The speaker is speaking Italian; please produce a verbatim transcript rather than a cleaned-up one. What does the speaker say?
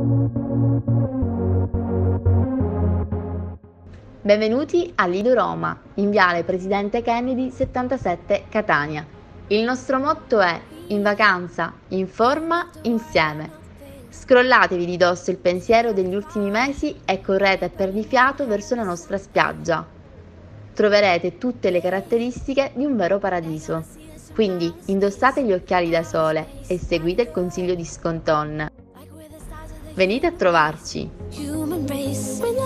Benvenuti a Lido Roma, in viale Presidente Kennedy settantasette Catania. Il nostro motto è in vacanza, in forma, insieme. Scrollatevi di dosso il pensiero degli ultimi mesi e correte per di fiato verso la nostra spiaggia. Troverete tutte le caratteristiche di un vero paradiso. Quindi indossate gli occhiali da sole e seguite il consiglio di Sconton. Venite a trovarci!